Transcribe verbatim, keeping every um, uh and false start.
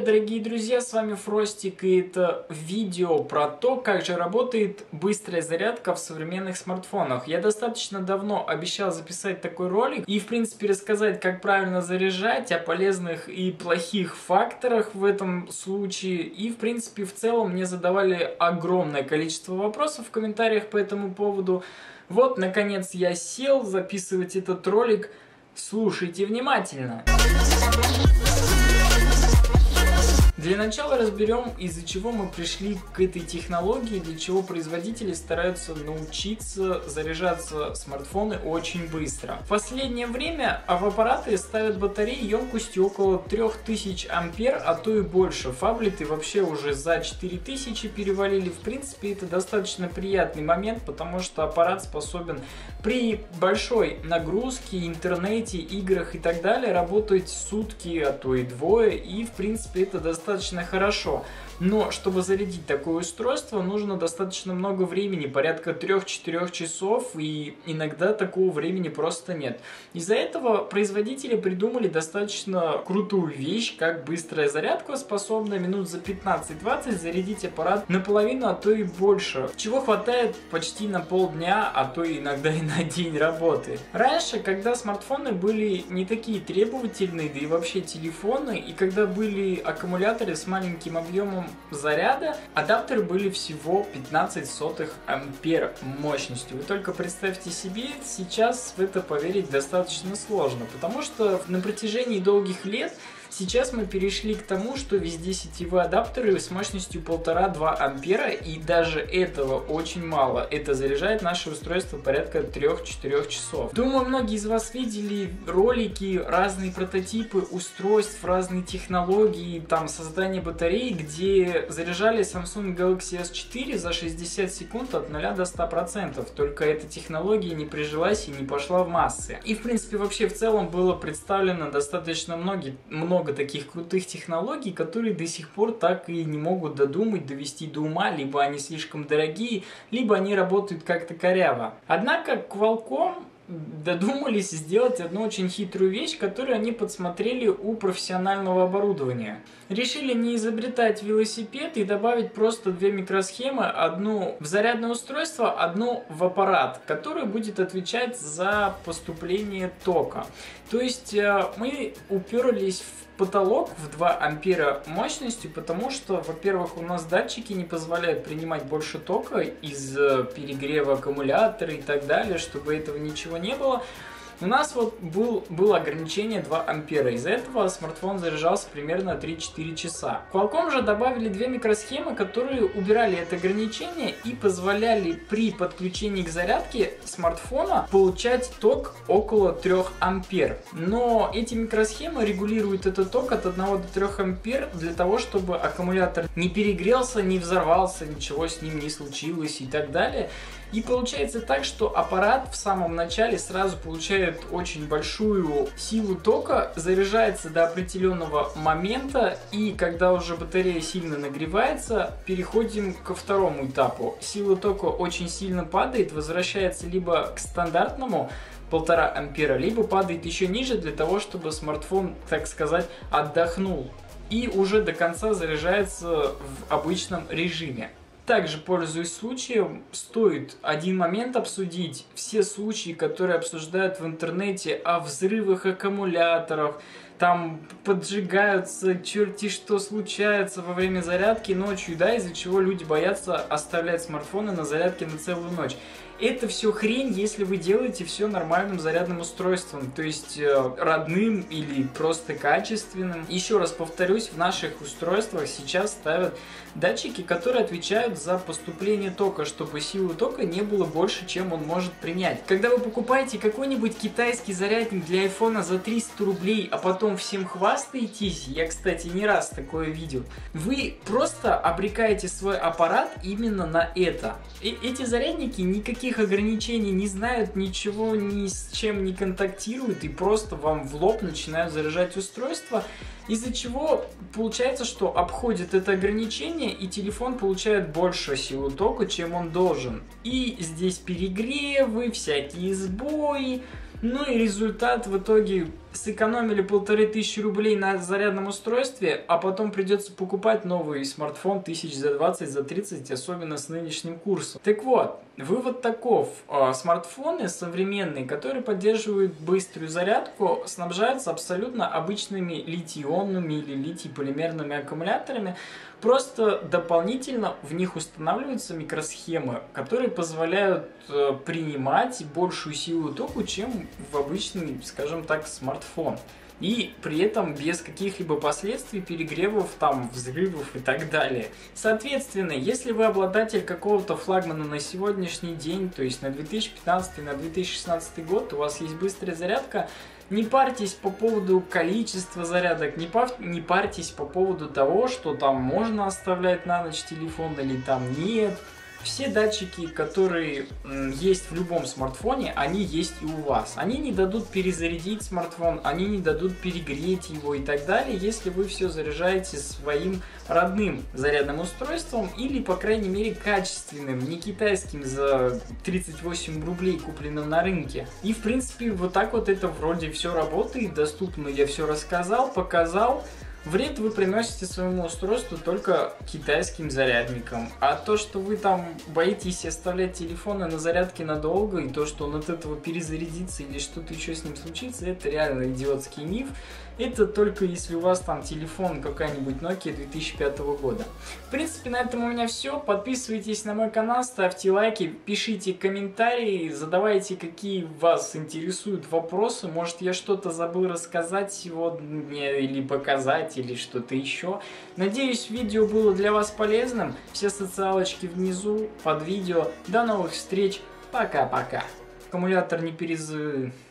привет, дорогие друзья, с вами Фростик, и это видео про то, как же работает быстрая зарядка в современных смартфонах. Я достаточно давно обещал записать такой ролик и, в принципе, рассказать, как правильно заряжать, о полезных и плохих факторах в этом случае. И, в принципе, в целом мне задавали огромное количество вопросов в комментариях по этому поводу. Вот, наконец, я сел записывать этот ролик. Слушайте внимательно. Для начала разберем, из-за чего мы пришли к этой технологии, для чего производители стараются научиться заряжаться смартфоны очень быстро. В последнее время в аппараты ставят батареи емкостью около трёх тысяч ампер, а то и больше. Фаблеты вообще уже за четыре тысячи перевалили. В принципе, это достаточно приятный момент, потому что аппарат способен при большой нагрузке, интернете, играх и так далее работать сутки, а то и двое, и в принципе это достаточно достаточно хорошо. Но чтобы зарядить такое устройство, нужно достаточно много времени, порядка трёх-четырёх часов, и иногда такого времени просто нет. Из-за этого производители придумали достаточно крутую вещь, как быстрая зарядка, способная минут за пятнадцать-двадцать зарядить аппарат наполовину, а то и больше, чего хватает почти на полдня, а то и иногда и на день работы. Раньше, когда смартфоны были не такие требовательные, да и вообще телефоны, и когда были аккумуляторы с маленьким объемом заряда, адаптеры были всего пятнадцать сотых ампер мощностью. Вы только представьте себе, сейчас в это поверить достаточно сложно, потому что на протяжении долгих лет сейчас мы перешли к тому, что везде сетевые адаптеры с мощностью полтора-два ампера, и даже этого очень мало. Это заряжает наше устройство порядка трёх-четырёх часов. Думаю, многие из вас видели ролики, разные прототипы устройств, разные технологии, там создание батареи, где заряжали Samsung Galaxy эс четыре за шестьдесят секунд от нуля до ста процентов. Только эта технология не прижилась и не пошла в массы. И в принципе вообще в целом было представлено достаточно многие, много много таких крутых технологий, которые до сих пор так и не могут додумать, довести до ума, либо они слишком дорогие, либо они работают как-то коряво. Однако Qualcomm додумались сделать одну очень хитрую вещь, которую они подсмотрели у профессионального оборудования. Решили не изобретать велосипед и добавить просто две микросхемы, одну в зарядное устройство, одну в аппарат, который будет отвечать за поступление тока. То есть мы уперлись в потолок в два ампера мощностью, потому что, во-первых, у нас датчики не позволяют принимать больше тока из перегрева аккумулятора и так далее, чтобы этого ничего не было. У нас вот был, было ограничение два ампера, из-за этого смартфон заряжался примерно три-четыре часа. Qualcomm же добавили две микросхемы, которые убирали это ограничение и позволяли при подключении к зарядке смартфона получать ток около трёх ампер. Но эти микросхемы регулируют этот ток от одного до трёх ампер для того, чтобы аккумулятор не перегрелся, не взорвался, ничего с ним не случилось и так далее. И получается так, что аппарат в самом начале сразу получает очень большую силу тока, заряжается до определенного момента, и когда уже батарея сильно нагревается, переходим ко второму этапу. Сила тока очень сильно падает, возвращается либо к стандартному полтора ампера, либо падает еще ниже для того, чтобы смартфон, так сказать, отдохнул и уже до конца заряжается в обычном режиме. Также, пользуясь случаем, стоит один момент обсудить. Все случаи, которые обсуждают в интернете о взрывах аккумуляторов, там поджигаются, черти что случается во время зарядки ночью, да, из-за чего люди боятся оставлять смартфоны на зарядке на целую ночь. Это все хрень, если вы делаете все нормальным зарядным устройством, то есть э, родным или просто качественным. Еще раз повторюсь, в наших устройствах сейчас ставят датчики, которые отвечают за поступление тока, чтобы силы тока не было больше, чем он может принять. Когда вы покупаете какой-нибудь китайский зарядник для айфона за триста рублей, а потом всем хвастаетесь, я, кстати, не раз такое видел, вы просто обрекаете свой аппарат именно на это. И эти зарядники никаких ограничений не знают, ничего ни с чем не контактируют и просто вам в лоб начинают заряжать устройство, из-за чего получается, что обходит это ограничение и телефон получает больше силы тока, чем он должен. И здесь перегревы, всякие сбои, ну и результат в итоге сэкономили полторы тысячи рублей на зарядном устройстве, а потом придется покупать новый смартфон тысяч за двадцать, за тридцать, особенно с нынешним курсом. Так вот, вывод таков. Смартфоны современные, которые поддерживают быструю зарядку, снабжаются абсолютно обычными литий-ионными или литий-полимерными аккумуляторами. Просто дополнительно в них устанавливаются микросхемы, которые позволяют принимать большую силу тока, чем в обычный, скажем так, смартфон. И при этом без каких-либо последствий, перегревов, там, взрывов и так далее. Соответственно, если вы обладатель какого-то флагмана на сегодняшний день, то есть на две тысячи пятнадцатый, на две тысячи шестнадцатый год, у вас есть быстрая зарядка, не парьтесь по поводу количества зарядок, не, пар... не парьтесь по поводу того, что там можно оставлять на ночь телефон или там нет. Все датчики, которые есть в любом смартфоне, они есть и у вас. Они не дадут перезарядить смартфон, они не дадут перегреть его и так далее, если вы все заряжаете своим родным зарядным устройством или, по крайней мере, качественным, не китайским за тридцать восемь рублей, купленным на рынке. И, в принципе, вот так вот это вроде все работает, доступно, я все рассказал, показал. Вред вы приносите своему устройству только китайским зарядникам. А то, что вы там боитесь оставлять телефоны на зарядке надолго, и то, что он от этого перезарядится или что-то еще с ним случится, это реально идиотский миф. Это только если у вас там телефон какая-нибудь Nokia две тысячи пятого года. В принципе, на этом у меня все. Подписывайтесь на мой канал, ставьте лайки, пишите комментарии, задавайте, какие вас интересуют вопросы. Может, я что-то забыл рассказать сегодня или показать, или что-то еще. Надеюсь, видео было для вас полезным. Все социалочки внизу под видео. До новых встреч. Пока-пока. Аккумулятор не перез...